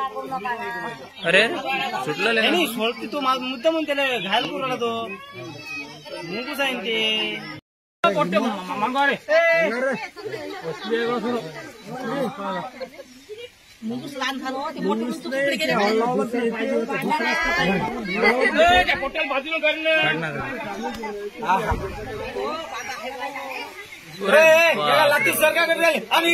अरे सुटलं नाही सोडते तो मुद्दा म्हणून त्याला घायल करू राहिला तो मुंगूच आहे ते मंगवाडे मुंगूस लहान झालं ते मोठे तुकडे केले बाजूला काढणं लाती सरकार आणि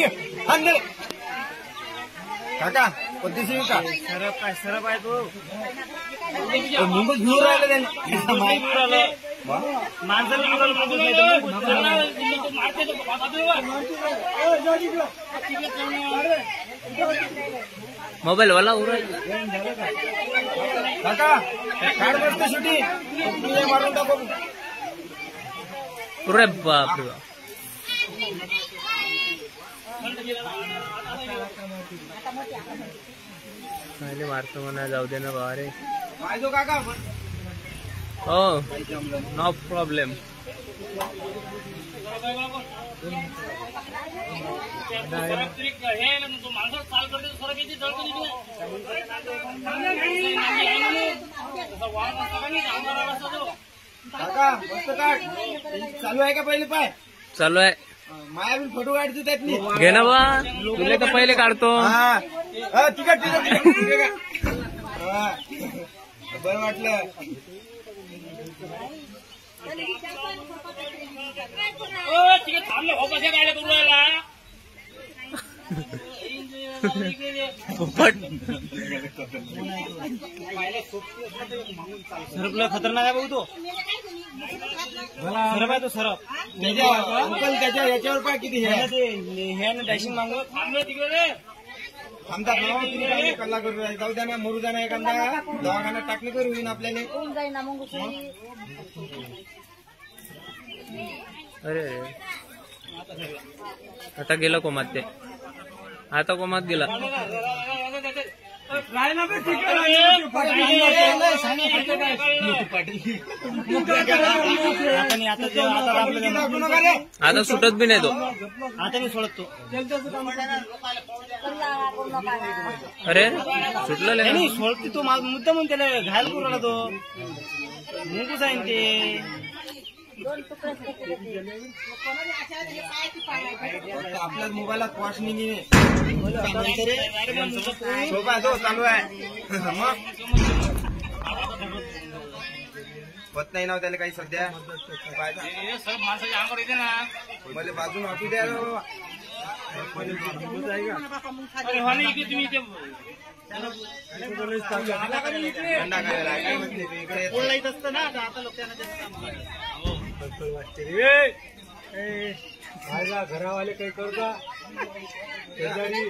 काका पद्धतशीर का सरप आहे तो मुंबईत घेऊन राहिलं त्यांनी माणसाला मोबाईल वाला उरा काका काढ मस्त सुटी मारून टाकू अरे बाप रे पहिले मारतो म्हणा जाऊ दे ना बाबा रे पाहिजो काका हो नो प्रॉब्लेम काका मस्त काढ चालू आहे का पहिले पाय चालू आहे माया बी फोटो काढतो त्यातली घे ना बा तुला तर पहिले काढतो तिकट बरं वाटलं सरपला खतरनाक आहे भाऊ तो सरप आहे तो सरप त्याच्या याच्यावर पाय किती हे डॅशिंग मागव थांबतात कल्ला करू जाऊ द्या ना मरू द्या ना एखादा दवाखान्यात टाकणे करू होईन आपल्याला अरे आता गेलं कोमात ते आता कोमात गेला आता सुटत बी नाही तो आता मी सोडतो अरे सुटलं नाही सोडते तो मुद्दा म्हणून त्याला घायल करू राहिला तो मुंगूच आहे ते आपल्याच मोबाईलात वॉच निघणे सोबा तो चालू आहे मग होत नाही ना त्याला काही सध्या माणसाच्या अंगावर येते ना मला बाजून वाटू द्या असतं ना आता लोकांना घरावाले काही करू का शेजारी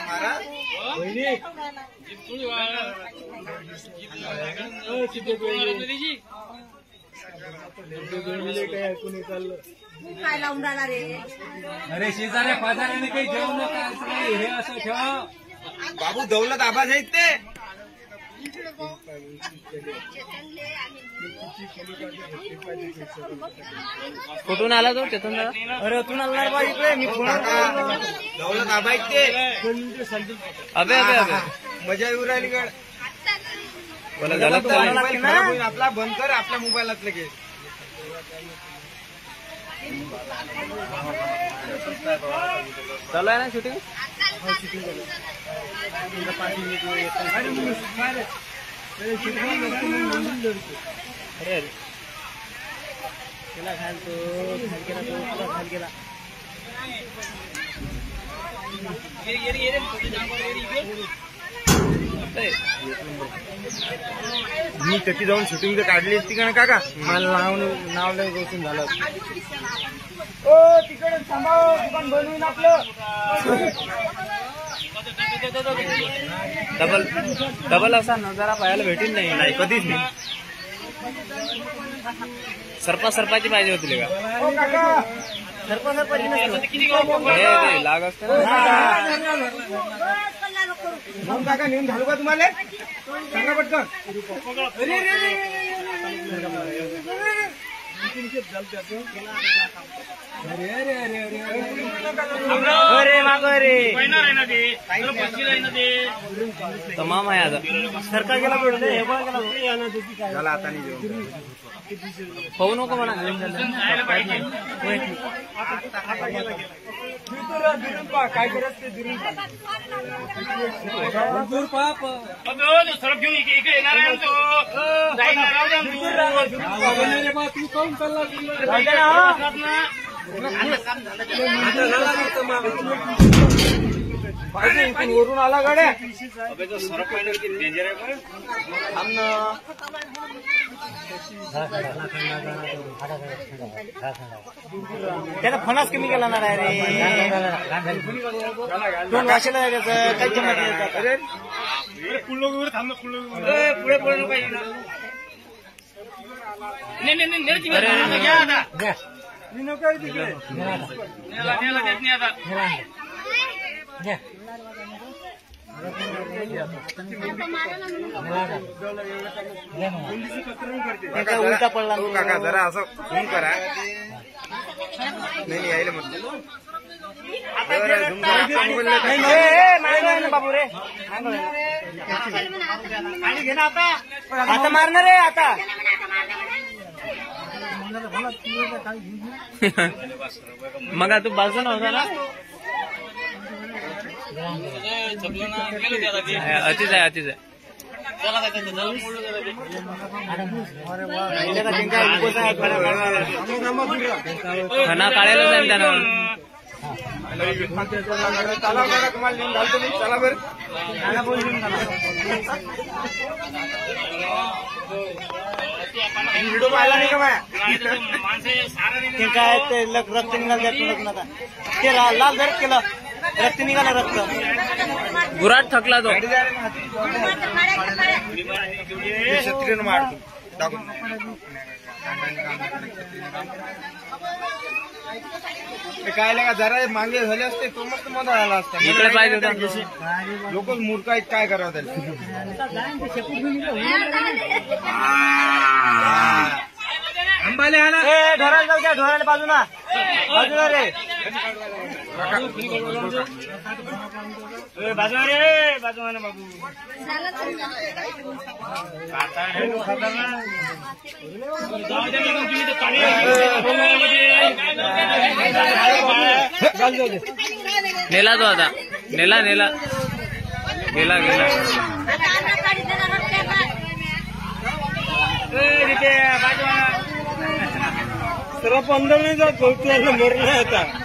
काय कुणी चाललं काय लावून राहणार रे अरे शेजाऱ्या पाजाऱ्याने काही जेवू नका हे असं ठेवा बाबू दौलत आवाज आहेत ते कुठून आला तो चेतन दादा अरे तू आला बा इकडे मी दौलत आबा आहेत ते अबे अबे अबे मजा येऊ राहिली गड बोला झालं आपला बंद कर आपल्या मोबाईलात लगेच चालू आहे ना शूटिंग अरे केला खाल तो खाल केला तो खाल केला मी त्याची जाऊन शूटिंग तर काढली असती का ना काका मला नाव लय गोष्टी झालं ओ तिकडे थांबाव दुकान बनवून आपलं डबल असा नजारा पाहायला भेटेल नाही कधीच नाही सरपाची पाहिजे होती का सरपाची लाग असते ना काका नेऊन घालू का तुम्हाला सांगा पटकन अरे अरे अरे अरे अरे मागं रे तमाम आहे आता सरकार गेला पडले हे पण गेला आता नाही पाहू नको म्हणा काय करत ते दूर पाप सडक घेऊन इकडे येणार आहे तू काऊन चालला वरून आला गाड्या सडक डेंजर आहे त्याला फणस कमी केला ना रे दोन वाशीला त्याचं काही जमत नाही पुढे पुढे पुढे नको उलटा पडला काका जरा असं झूम करा नाही यायला म्हटलं बाबू रे आता मारणार रे आता मग तू बाजू नव्हता ना अतिच आहे अतिच आहे ना काढायला जाईल त्यानं चला बरं व्हिडिओ पाहिला नाही का ते काय ते रक्त निघालं नका ते लाल धरत केलं रक्त निघालं रक्त गुराट थकला तो क्षत्रियन मारतो टाकून काय लागा जरा मागे झाले असते तो मस्त मजा आला असता इकडे पाहिजे होता लोक मूर्ख आहेत काय करावं त्याला अंबाले हा ना ढोराला जाऊ द्या ढोराला बाजूला बाजूला रे बाजू रे बाजू बाबू नेला तो आता नेला नेला गेला गेला सर्व पंधरा नाही जात मरला आता